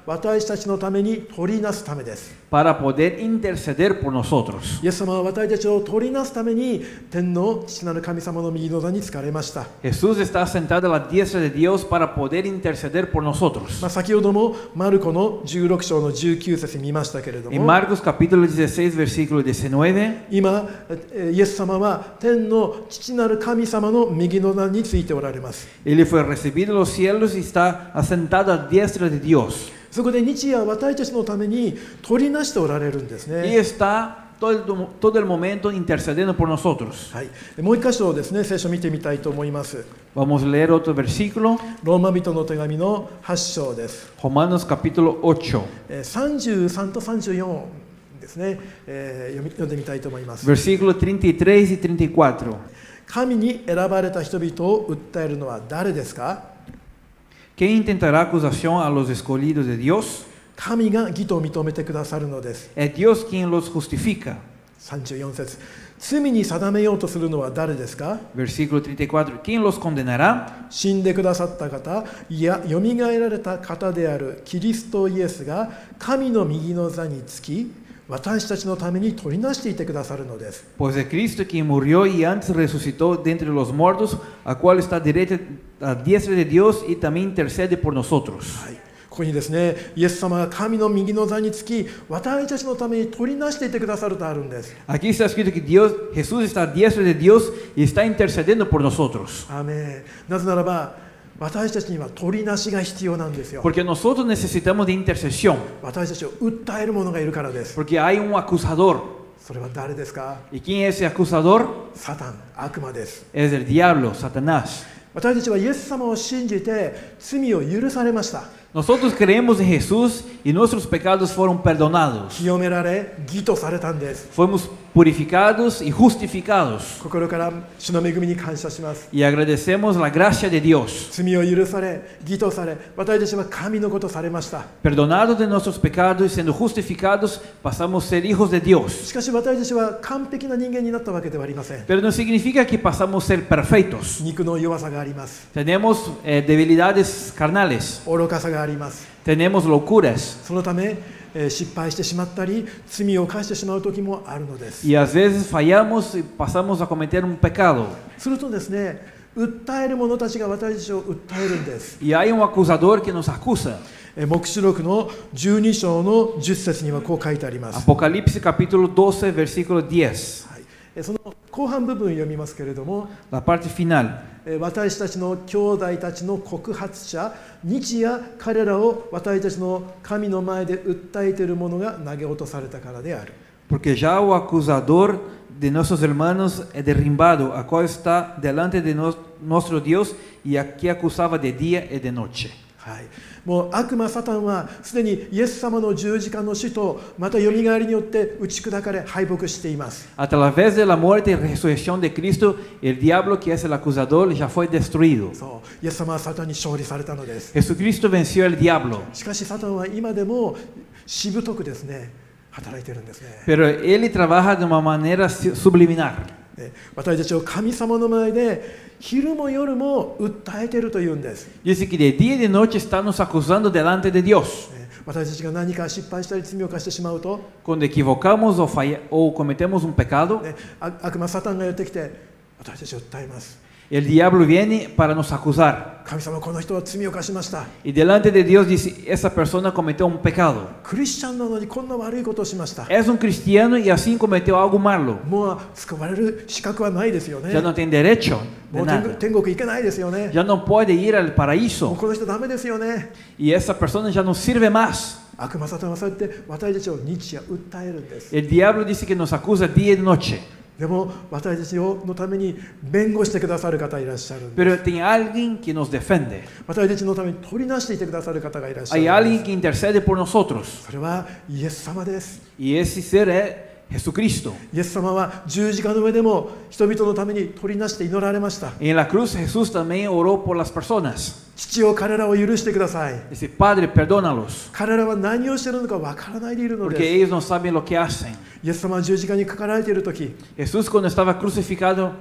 私たちのために取りなすためです。 para poder interceder por nosotros. イエス様は私たちを取りなすために天の父なる神様の右の座につかれました。 Jesús está sentado a la diestra de Dios para poder interceder por nosotros. まあ、先ほどもマルコのじゅうろく章のじゅうきゅう節見ましたけれど En も、 Marcos capítulo dieciséis, versículo diecinueve, 今えイエス様は天の父なる神様の右の座についておられます。 Él fue recibido en los cielos y está asentado a la diestra de Dios. そこで日夜私たちのために取りなしておられるんです Y ね。 está todo el, todo el momento intercediendo por nosotros. はい、もう一箇所ですね、聖書を見てみたいと思います。 Vamos a leer otro versículo, ローマ人の手紙のはち章です。 Romanos capítulo ocho, えーさんじゅうさんとさんじゅうよんですね、えー読み読んでみたいと思います。 versículo treinta y tres y treinta y cuatro. 神に選ばれた人々を訴えるのは誰ですか？ ¿Quién intentará acusación a los escogidos de Dios? 神が義と認めてくださるのです。 Es Dios quien los justifica. さんじゅうよん節、罪に定めようとするのは誰ですか？ Versículo treinta y cuatro. ¿Quién los condenará? 死んでくださった方、いや、よみがえられた方であるキリストイエスが神の右の座につき、私たちのために取りなしていてくださるのです。 Pues de Cristo quien murió y antes resucitó de entre los muertos, a cual está derecha a diestra de Dios y también intercede por nosotros. はい、ここにですね、イエス様が神の右の座につき、私たちのために取りなしていてくださるとあるんです。 Aquí está escrito que Dios, Jesús está a diestra de Dios y está intercediendo por nosotros. アーメン。なぜならば、私たちには取りなしが必要なんですよ。 Porque nosotros necesitamos de intercesión. 私たちを訴える者がいるからです。 Porque hay un acusador. それは誰ですか？ ¿Y quién es ese acusador? サタン、悪魔です。 Es el diablo, Satanás. 私たちはイエス様を信じて罪を許されました。 Nosotros creemos en Jesús y nuestros pecados fueron perdonados. 清められ、義とされたんです。 Fuimos purificados y justificados. 心から主の恵みに感謝します。 Y agradecemos la gracia de Dios. 罪を許され、義とされ、私たちは神のことされました。 Perdonados de nuestros pecados y siendo justificados, pasamos a ser hijos de Dios. しかし私たちは完璧な人間になったわけではありません。 Pero no significa que pasamos a ser perfectos. 肉の弱さがあります。 Tenemos eh, debilidades carnales. 愚かさがあります。 Tenemos locuras. そのため、えー失敗してしまったり、罪を犯してしまう時もあるのです。 Y a veces fallamos y pasamos a cometer un pecado. するとですね、訴える者たちが私たちを訴えるんです。 Y hay un acusador que nos acusa. えー黙示録のじゅうに章のじゅっ節にはこう書いてあります。 Apocalipsis capítulo doce, versículo diez. はい、えーその後半部分読みますけれども、 La parte final. えー私たちの兄弟たちの告発者、日夜彼らを私たちの神の前で訴えている者が投げ落とされたからである。 Porque ya o acusador de nuestros hermanos es derribado, a cual está delante de nos- nuestro Dios y a que acusaba de día y de noche. はい、もう悪魔サタンはすでにイエス様の十字架の死とまたよみがえりによって打ち砕かれ敗北しています。 A través de la muerte y resurrección de Cristo, el diablo que es el acusador ya fue destruido. そうイエス様はサタンに勝利されたのです。 Jesucristo venció al diablo, しかしサタンは今でもしぶとくですね働いているんですね。 pero él trabaja de una manera subliminal. ね私たちを神様の前で昼も夜も訴えているというんです。 Dice que de día y de noche está nos acusando delante de Dios. ね私たちが何か失敗したり罪を犯してしまうと、 Cuando equivocamos o, falla- o cometemos un pecado, ね、あ悪魔サタンがやってきて私たちを訴えます。 el diablo viene para nos acusar. 神様、この人は罪を犯しました。 Y delante de Dios dice, esa persona cometió un pecado. クリスチャンなのにこんな悪いことをしました。 Es un cristiano y así cometió algo malo. もう救われる資格はないですよね。 Ya no tiene derecho も de う天国 nada. 天国行けないですよね。 Ya no puede ir al もう paraíso. この人ダメですよね。 Y esa persona ya no sirve más. 悪魔サタンはそうやって私たちを日夜訴えるんです。 El diablo dice que nos acusa día y noche. でも私たちをのために弁護してくださる方いらっしゃるんです。 Pero tiene alguien que nos defiende. 私たちのために取りなしていてくださる方がいらっしゃるん Hay です。 alguien que intercede por nosotros. それはイエス様です。 Y ese ser es Jesucristo. イエス様は十字架の上でも人々のために取りなして祈られました。 En la cruz Jesús también oró por las personas. 父を彼らを許してください。 Dice, Padre, perdónalos. 彼らは何をしているのかわからないでいるの Porque です。 ellos no saben lo que hacen. イエス様は十字架にかかられているとき、 Jesús cuando estaba crucificado,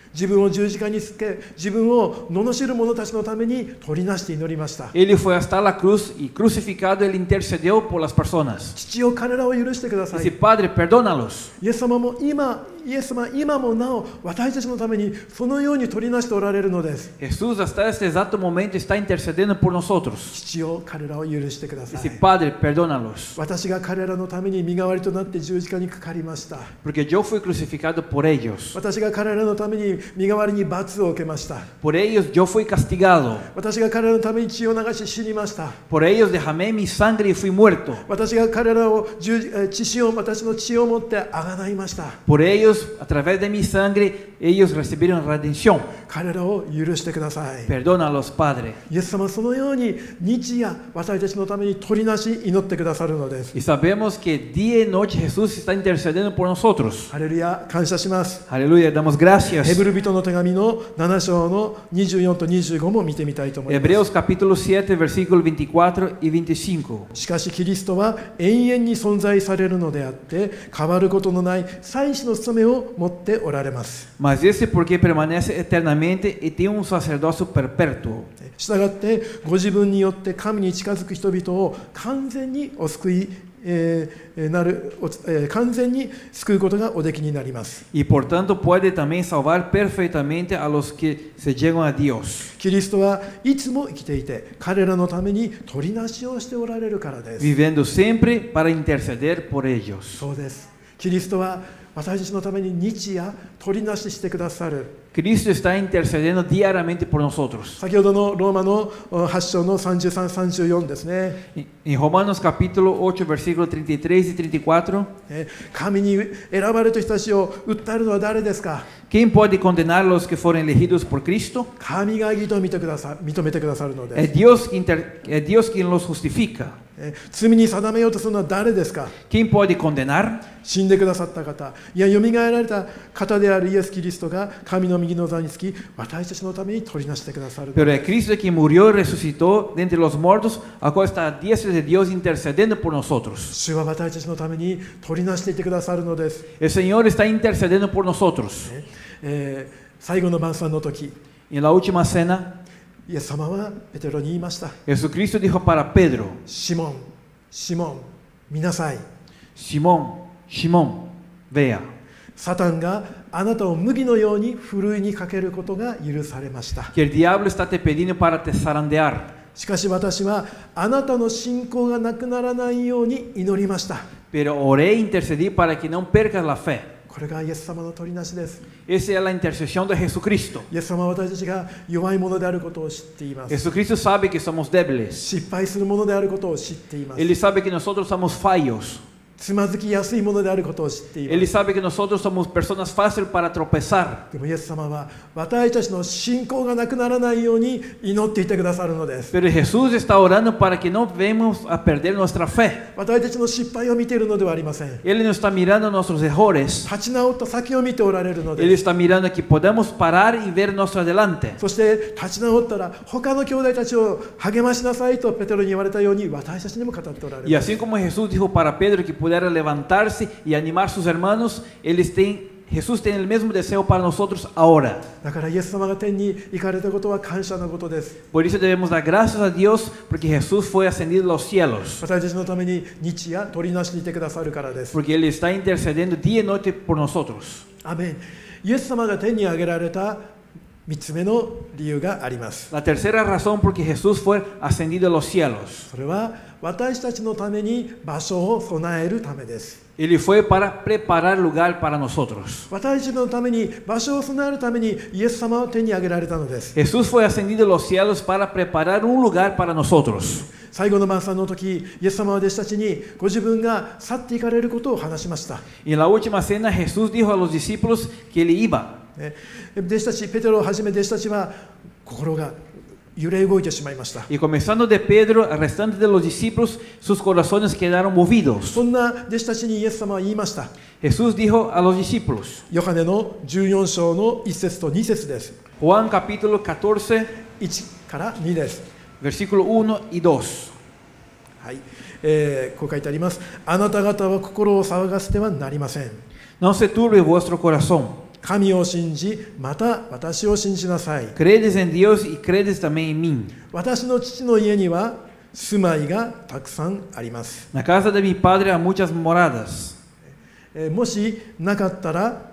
自分を十字架につけ、自分を罵る者たちのために取りなして祈りました。 Ele foi hasta la cruz y crucificado, él intercedió por las personas. 父よ、彼らを許してください。 Dice, Padre, perdónalos. イエス様も今、イエス様今もなお私たちのためにそのように取りなしておられるのです。 Jesús hasta este exacto momento está intercediendo por nosotros. 父よ、彼らを許してください。 Dice, Padre, perdónalos. 私が彼らのために身代わりとなって十字架にかかりました。 Porque yo fui crucificado por ellos. 私が彼らのために身代わりに罰を受けました。 Por ellos yo fui castigado. 私が彼らのために血を流し死にました。 Por ellos derramé mi sangre y fui muerto. 私が彼らを十字え血を私の血を持ってあがないました。 Por ellos, a través de mi sangre, ellos recibieron redención. 彼らを許してください。 Perdónalos, Padre. イエス様はそのように日夜私たちのために取りなし祈ってくださるのです。 Y sabemos que día y noche Jesús está intercediendo por nosotros. ハレルヤ、感謝します。 Aleluya, damos gracias. ヘブル人の手紙のなな章のにじゅうよんとにじゅうごも見てみたいと思います。 Hebreos capítulo siete, versículos veinticuatro y veinticinco. しかしキリストは永遠に存在されるのであって変わることのない祭司の務めを持っておられます。 Mas esse porque permanece eternamente y tiene un sacerdocio perpetuo. したがってご自分によって神に近づく人々を完全にお救い、えー、なる、えー、完全に救うことがおできになります。 Y por tanto puede también salvar perfectamente a los que se llegan a Dios. キリストはいつも生きていて彼らのために取りなしをしておられるからです。 Viviendo siempre para interceder por ellos. そうです。キリストは私たちのために日夜取りなししてくださる。 Cristo está intercediendo diariamente por nosotros. 先ほどのローマのはち章のさんじゅうさん、さんじゅうよんですね。 En Romanos capítulo ocho, versículos treinta y tres y treinta y cuatro. 神に選ばれた人たちを訴えるのは誰ですか？ ¿Quién puede condenar a los que fueron elegidos por Cristo? 神が義と認めてくださ認めてくださるので Es す。 Dios, inter- es Dios quien los justifica. 罪に定めようとするのは誰ですか？ ¿Quién puede condenar? 死んでくださった方、いや、よみがえられた方であるイエス・キリストが神の右の座につき、私たちのために取りなしてくださる。 Pero es Cristo quien murió y resucitó de entre los muertos, a cual está a diestra de Dios intercediendo por nosotros. 主は私たちのために取りなしていてくださるのです。 El Señor está intercediendo por nosotros. えー最後の晩餐の時、 En la última cena, イエス様はペテロに言いました。 Jesucristo dijo para Pedro: シモン、シモン、見なさい。 Simón, Simón, vea. サタンがあなたを麦のようにふるいにかけることが許されました。 Que el diablo está te pidiendo para te zarandear. しかし私はあなたの信仰がなくならないように祈りました。 Pero oré e intercedí para que no percas la fe. これがイエス様の取りなしです。 Esa es la intercesión de Jesucristo. イエス様は私たちが弱いものであることを知っています。 Jesucristo sabe que somos débiles. 失敗するものであることを知っています。 Él sabe que nosotros somos fallos. つまずきやすいものであることを知っていま Él す。 sabe que nosotros somos personas fáciles para tropezar. でもイエス様は私たちの信仰がなくならないように祈っていてくださるのです。 Pero Jesús está orando para que no vemos a perder nuestra fe. 私たちの失敗を見ているのではありません。 Él no está mirando nuestros errores. 立ち直った先を見ておられるの Él です。 está mirando que podamos parar y ver nuestro adelante. そして立ち直ったら他の兄弟たちを励ましなさいとペテロに言われたように私たちにも語っておられる。 Y así como Jesús dijo para Pedro que pudiera levantarse y animar a sus hermanos, Él está, Jesús tiene el mismo deseo para nosotros ahora. だからイエス様が天に行かれたことは感謝のことです。 Por eso debemos dar gracias a Dios porque Jesús fue ascendido a los cielos. 私たちのために日夜取りなしにいてくださるからです。 Porque Él está intercediendo día y noche por nosotros. アメン。イエス様が天に上げられたみっつめの理由があります。 La tercera razón por que Jesús fue ascendido a los cielos. それは私たちのために場所を備えるためです。 Él fue para preparar lugar para nosotros. 私たちのために場所を備えるためにイエス様は天に上げられたのです。 Jesús fue ascendido a los cielos para preparar un lugar para nosotros. 最後の晩餐の時、イエス様は弟子たちにご自分が去っていかれることを話しました。 Y en la última cena Jesús dijo a los discípulos que Él iba. ね、弟子たち、ペテロをはじめ弟子たちは心が揺れ動いてしまいました。 Y comenzando de Pedro, al restante de los discípulos, sus corazones quedaron movidos. そんな弟子たちにイエス様は言いました。 Jesús dijo a los discípulos, ヨハネのじゅうよん章のいち節とに節です。 Juan capítulo catorce, いちからにです。 versículo uno y dos. はい、えー、こう書いてあります。あなた方は心を騒がせてはなりません。 No se turbe vuestro corazón. 神を信じ、また私を信じなさい。 Credes en Dios y credes también en mí. 私の父の家には住まいがたくさんあります。 En la casa de mi padre hay muchas moradas. えーもしなかったら、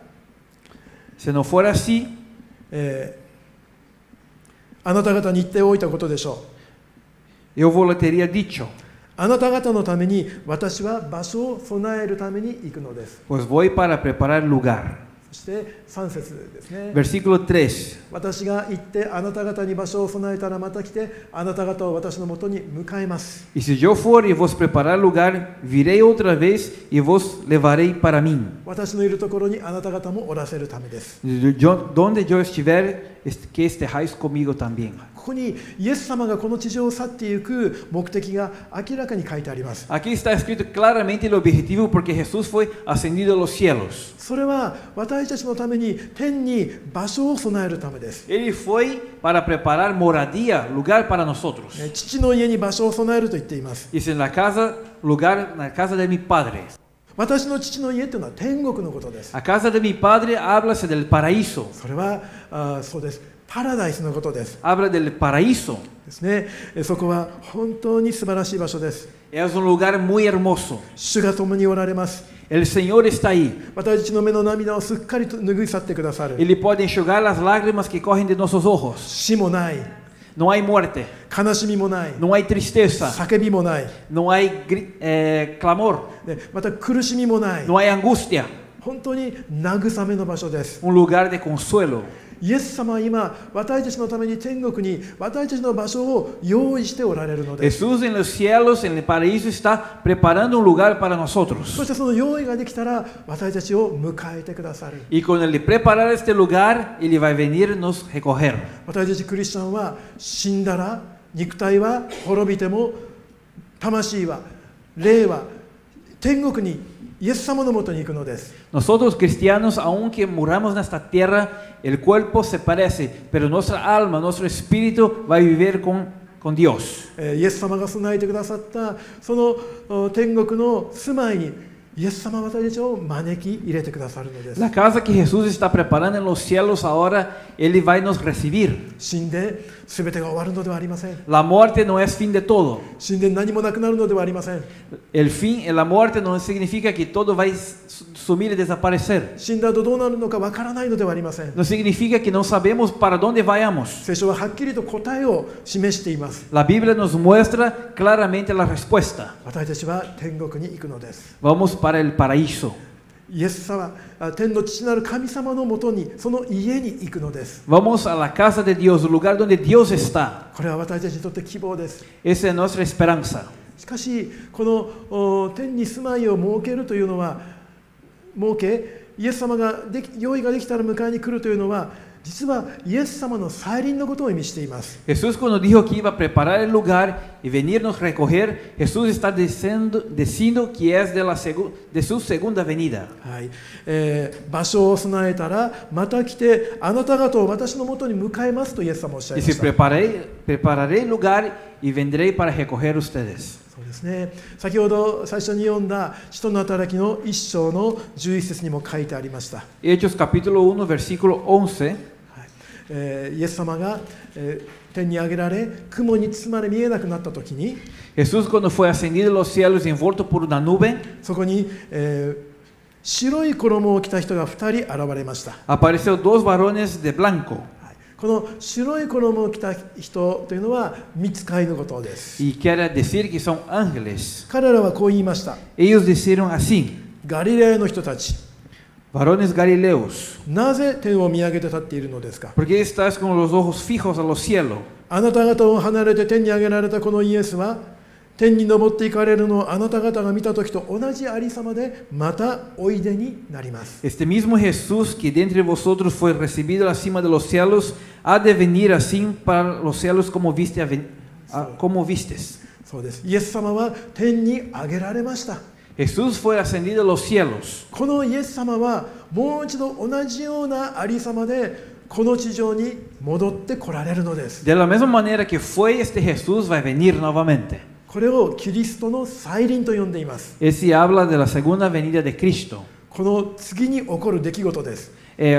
Si no fuera así, えーあなた方に言っておいたことでしょう。 yo vos lo tería dicho, あなた方のために私は場所を備えるために行くのです。 pues voy para preparar lugar. そしてさん節ですね。 Versículo tres. 私が行ってあなた方に場所を備えたらまた来てあなた方を私のもとに迎えます。 Y si yo fuere y vos preparar lugar, viré otra vez y vos levaré para mí. 私のいるところにあなた方もおらせるためです。 Yo, donde yo estiver, est- que estéis conmigo también. ここにイエス様がこの地上を去っていく目的が明らかに書いてあります。 Aquí está escrito claramente el objetivo porque Jesús fue ascendido a los cielos. それは私たちのために天に場所を備えるためです。 Él fue para preparar moradía, lugar para nosotros. ね父の家に場所を備えると言っています。 Dice en la casa, lugar, en la casa de mi padre. 私の父の家というのは天国のことです。 La casa de mi padre háblase del paraíso. それはあそうです。パラダイスのことです。 Habla del paraíso. ですね。えそこは本当に素晴らしい場所です。 Es un lugar muy hermoso. 主が共におられます。 El Señor está ahí. 私たちの目の涙をすっかりと拭い去ってくださる。 Él puede enxugar las lágrimas que corren de nuestros ojos. 死もない。 No hay muerte, 悲しみもない。 no hay tristeza, 叫びもない。 no hay gri- eh, clamor, でまた苦しみもない。 no hay angustia. 本当に慰めの場所です。 Un lugar de consuelo. イエス様は今、私たちのために天国に私たちの場所を用意しておられるのです。 Jesús en los cielos, en el paraíso, está preparando un lugar para そ nosotros. してその用意ができたら私たちを迎えてくださる。 Y con el de preparar este lugar, Él va a venir nos recoger. 私たちクリスチャンは死んだら肉体は滅びても魂は霊は天国にイエス様のもとに行くのです。 Nosotros cristianos, aunque muramos en esta tierra, el cuerpo se parece, pero nuestra alma, nuestro espíritu va a vivir con, con Dios. えーイエス様が備えてくださったそのお天国の住まいにイエス様は私たちを招き入れてくださるのです。 La casa que Jesús está preparando en los cielos ahora, Él va a nos recibir. 死んで全てが終わるのではありません。 La muerte no es fin de todo. 死んで何もなくなるのではありません。 El fin, la muerte no significa que todo va a sumir y desaparecer. 死んだ後どうなるのかわからないのではありません。 No significa que no sabemos para dónde vayamos. 聖書ははっきりと答えを示しています。 La Biblia nos muestra claramente la respuesta. 私たちは天国に行くのです。 Vamos para el paraíso. イエス様、あ天の父なる神様のもとに、その家に行くのです。 Vamos a la casa de Dios, el lugar donde Dios está. これは私たちにとって希望です。 Esa es nuestra esperanza. しかし、このお天に住まいを設けるというのは、設け、イエス様ができ用意ができたら迎えに来るというのは、実はイエス様の再臨のことを意味しています。 Jesús cuando dijo que iba a preparar el lugar y venirnos a recoger, Jesús está diciendo, diciendo que es de, la segu- de su segunda venida. はいえー場所を備えたら、また来て、あなた方を私のもとに迎えますとイエス様はおっしゃい Dice, ました。 preparé, prepararé el lugar y vendré para recoger ustedes. そうですね、先ほど最初に読んだ使徒の働きの一章のじゅういち節にも書いてありました。 Hechos capítulo uno, versículo once. はいえーイエス様が、えー天に上げられ雲に包まれ見えなくなった時に Jesús cuando fue ascendido a los cielos y envuelto por una nube, そこに、えー白い衣を着た人がふたり現れました。 apareció dos varones de blanco. はいこの白い衣を着た人というのは御使いのことです。 Y quiere decir que son ángeles. 彼らはこう言いました。 Ellos dijeron así, ガリレアの人たち、 varones galileos, なぜ天を見上げて立っているのですか。 ¿por qué estás con los ojos fijos a los cielos? あなた方を離れて天に上げられたこのイエスは天に昇っていかれるのをあなた方が見た時と同じありさまでまたおいでになります。 Este mismo Jesús que de entre vosotros fue recibido a la cima de los cielos, ha de venir así para los cielos como, viste a ven- a- como vistes. そうです。イエス様は天に上げられました。 Jesús fue ascendido a los cielos. このイエス様はもう一度同じようなありさまでこの地上に戻って来られるのです。 De la misma manera que fue este Jesús, va a venir nuevamente. これをキリストの再臨と呼んでいます。 Ese habla de la segunda venida de Cristo. この次に起こる出来事です。 Eh,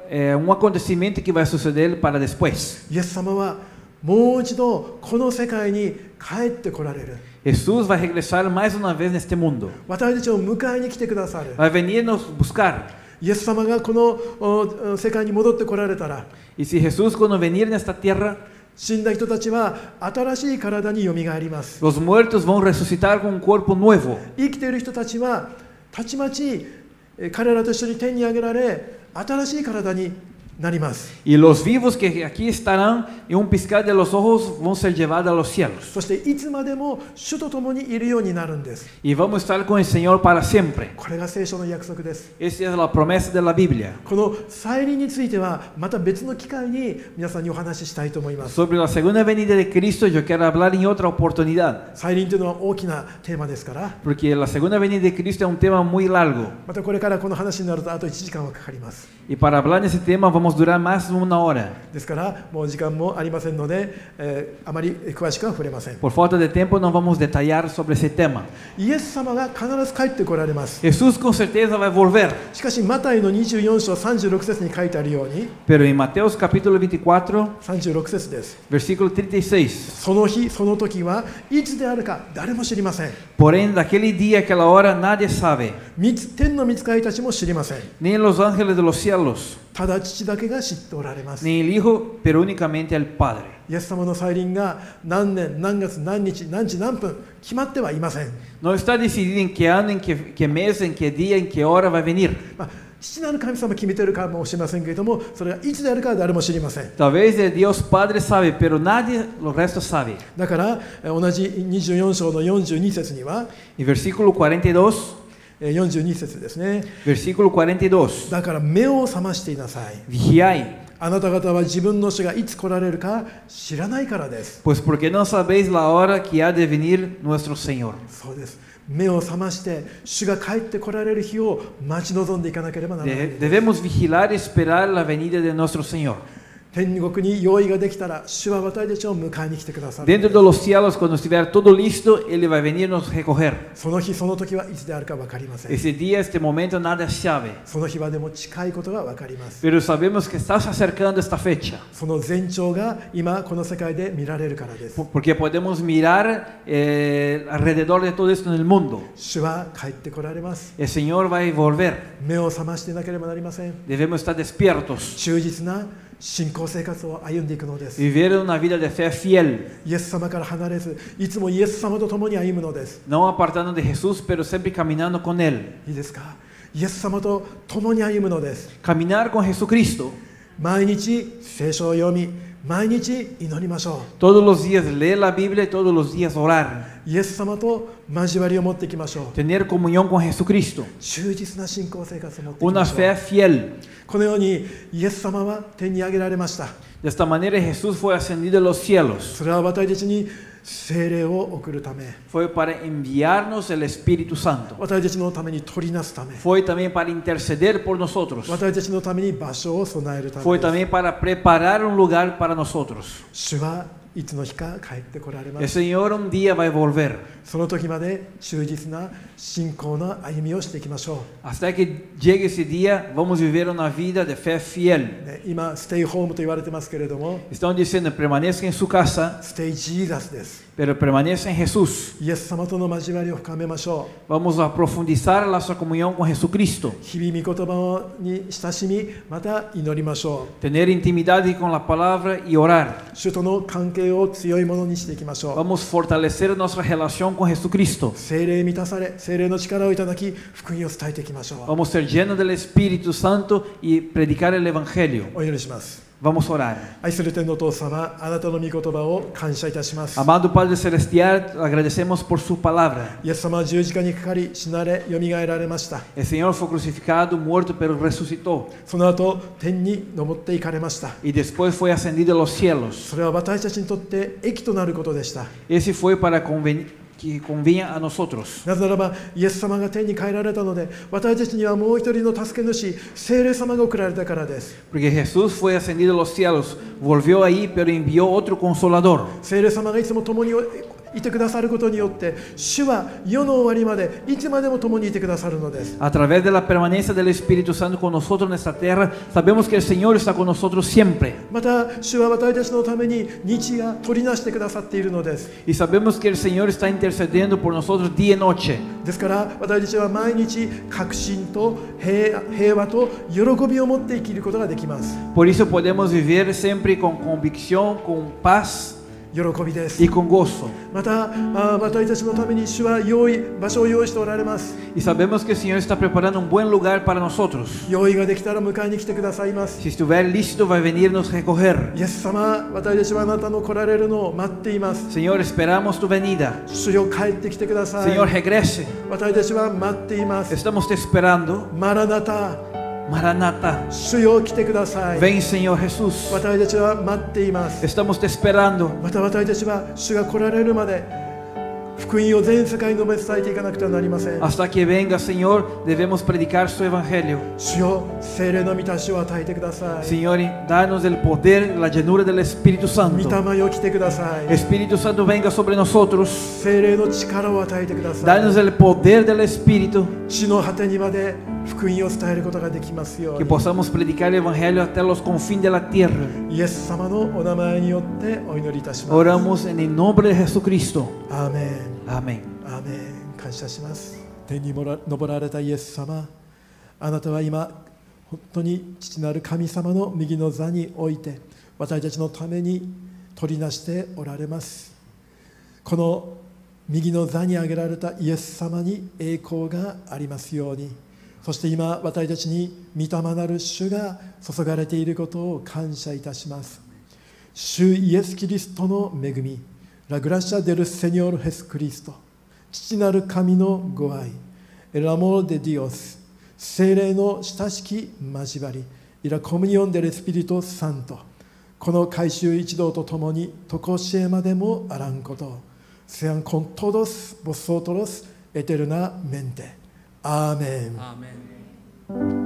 é um acontecimento que vai suceder para depois. イエス様はもう一度この世界に帰ってこられる。 Jesus vai regressar mais uma vez neste mundo. 私たちを迎えに来てくださる。 Vai venir nos buscar. イエス様がこのお世界に戻ってこられたら、 E se Jesus, quando venir nesta tierra, 死んだ人たちは新しい体によみがえります。 os muertos vão ressuscitar com um corpo novo. 生きている人たちはたちまちえ彼らと一緒に天に上げられ、新しい体になります。 E os vivos que aqui estarão, em um piscar de los ojos, vão ser llevados a los cielos. そしていつまでも主と共にいるようになるんです。 E vamos estar com o Senhor para sempre. これが聖書の約束です。 Essa é a promessa da Bíblia. この再臨についてはまた別の機会に皆さんにお話ししたいと思います。 Sobre a segunda venida de Cristo, eu quero falar em outra oportunidade. 再臨というのは大きなテーマですから、 Porque a segunda venida de Cristo é um tema muito largo. またこれからこの話になるとあといちじかんはかかります。 E para falar nesse tema, vamos durar mais de uma hora. ですからもう時間もありませんので、えーあまり詳しくは触れません。 Por falta de tempo, não vamos detalhar sobre esse tema. イエス様が必ず帰ってこられます。 Jesus com certeza vai volver. しかしマタイのにじゅうよん章さんじゅうろく節に書いてあるように、 Pero em Mateus capítulo vinte e quatro, さんじゅうろく節です。 versículo trinta e seis. その日その時はいつであるか誰も知りません。 Porém, daquele dia, aquela hora, nadie sabe, みつ天の御使いたちも知りません。 nem los ángeles de los cielos, ただ父だけが知っておられます。 ni el Hijo, pero únicamente el Padre. イエス様の再臨が何年何月何日何時何分決まってはいません。 Não está decidido em que ano, em que, que mês, em que dia, em que hora vai venir. まあ、父なる神様決めてるかもしれませんけれども、それがいつであるかは誰も知りません。 Talvez é Deus Padre sabe, pero nadie, o resto sabe. だからえ同じにじゅうよん章のよんじゅうに節には Em versículo quarenta e dois, えよんじゅうに節ですね。 versículo quarenta e dois. だから目を覚ましていなさい。 Vigiai, あなた方は自分の主がいつ来られるか知らないからです。 pues porque não sabeis la hora que há de venir nuestro Señor. そうです。目を覚まして主が帰って来られる日を待ち望んでいかなければならない De- Devemos vigilar e esperar a venida de nuestro Señor. 天国に用意ができたら主は私たちを迎えに来てくださる。 Dentro de los cielos, cuando estiver todo listo, Ele vai venir nos recoger. その日その時はいつであるか分かりません。 Esse dia, este momento, nada sabe. その日はでも近いことが分かります。 Pero sabemos que está se acercando esta fecha. その前兆が今この世界で見られるからです。 Porque podemos mirar eh, alrededor de todo esto en el mundo. 主は帰って来られます。 El Señor va a volver. 目を覚ましていなければなりません。 Debemos estar despiertos. 忠実な信仰生活を歩んでいくのです。 Viver una vida de fe fiel. イエス様から離れず、いつもイエス様と共に歩むのです。 No apartando de Jesús, pero siempre caminando con Él. いいですか？イエス様と共に歩むのです。 Caminar con Jesucristo. 毎日聖書を読み、毎日祈りましょ Todos los días leer la Biblia y todos los días orar. う。イエス様と交わりを持っていきましょう。 Tener comunión con Jesucristo. 忠実な信仰生活を持っていき Una ましょう。 fe fiel. このようにイエス様は天に上げられました。 De esta manera Jesús fue ascendido a los cielos. それは私たちに聖霊を送るため、 Fue para enviarnos el Espíritu Santo. 私たちのために取りなすため、 Fue también para interceder por nosotros. 私たちのために場所を備えるため Fue です。 también para preparar un lugar para nosotros. 主はいつの日か帰ってこられま El す。 Señor un día va a volver. その時まで忠実な信仰の歩みをしていきましょ Hasta que llegue ese día, vamos a vivir una vida de fe う。 fiel. ね、今、ステイホームと言われてますけれども、 Están diciendo, permanezca en su casa, ステイジーザスです。 pero permanezca en Jesús. イエス様との交わりを深めましょ Vamos a profundizar nuestra comunión con Jesucristo. う。日々御言葉に親しみ、また祈りましょ Tener intimidad con la palabra y orar. う。主との関係を強いものにしていきましょう。 Vamos a fortalecer nuestra relación con Jesucristo. 聖霊満たされ、聖霊の力をいただき、福音を伝えていきましょう。 Vamos a ser llenos del Espíritu Santo y predicar el Evangelio. お祈りします。 Vamos a orar. 愛する天のお父様、あなたの御言葉を感謝いたします。 Amado Padre Celestial, agradecemos por su palabra. イエス様は十字架にかかり、死なれ、よみがえられました。 El Señor fue crucificado, muerto, pero resucitó. その後、天に昇っていかれました。 Y después fue ascendido a los cielos. それは私たちにとって益となることでした。 Ese fue para conven- que convenía a nosotros. なぜならば、イエス様が天に帰られたので、私たちにはもう一人の助け主、聖霊様が送られたからです。 Porque Jesús fue ascendido a los cielos, volvió ahí, pero envió otro consolador. 聖霊様がいつも共にいてくださることによって、主は世の終わりまでいつまでも共にいてくださるのです。 A través de la permanencia del Espíritu Santo con nosotros en esta tierra, sabemos que el Señor está con nosotros siempre. また主は私たちのために日夜取りなしてくださっているのです。 Y sabemos que el Señor está intercediendo por nosotros día y noche. ですから私たちは毎日確信と 平, 平和と喜びを持って生きることができます。 Por eso podemos vivir siempre con convicción, con paz 喜びです。 y con gozo. またあ私たちのために主は用意場所を用意しておられます。 Y sabemos que el Señor está preparando un buen lugar para nosotros. 用意ができたら迎えに来てくださいます。 Si estuviera listo, va a venirnos a recoger. イエス様、私たちはあなたの来られるのを待っています。 Señor, esperamos tu venida. 主よ、帰ってきてください。 Señor, regrese. 私たちは待っています。 Estamos te esperando. マラナタ、 Maranata. 主よ、来てください。 Ven, Señor Jesús. 私たちは待っています。 Estamos te esperando. また私たちは主が来られるまで福音を全世界に述べ伝えていかなくてはなりません。 Hasta que venga, Señor, debemos predicar su evangelio. 主よ、聖霊の御足を与えてください。 Señor, danos el poder, la llenura del Espíritu 御 Santo. 霊よ、来てください。 Espíritu Santo, venga sobre nosotros. 聖霊の力を与えてください。 Danos el poder del Espíritu. 地の果てにまで福音を伝えることができますよう Que に。 podamos predicar el evangelio hasta los confines de la tierra. イエス様のお名前によってお祈りいたします。 Oramos en el nombre de Jesucristo. アーメン。 Amén. アーメン。感謝します。天に昇られたイエス様、あなたは今本当に父なる神様の右の座において私たちのために取りなしておられます。この右の座に挙げられたイエス様に栄光がありますように。そして今私たちに御霊なる主が注がれていることを感謝いたします。主イエス・キリストの恵み、ラグラシャ・デル・セニョール・ヘス・クリスト、父なる神のご愛、エラモーデ・ディオス、聖霊の親しき交わり、イラ・コムニオン・デル・スピリト・サント、この改宗一同とともに常しえまでもあらんこと、sean con todos vosotros eterna mente. Amén. Amén.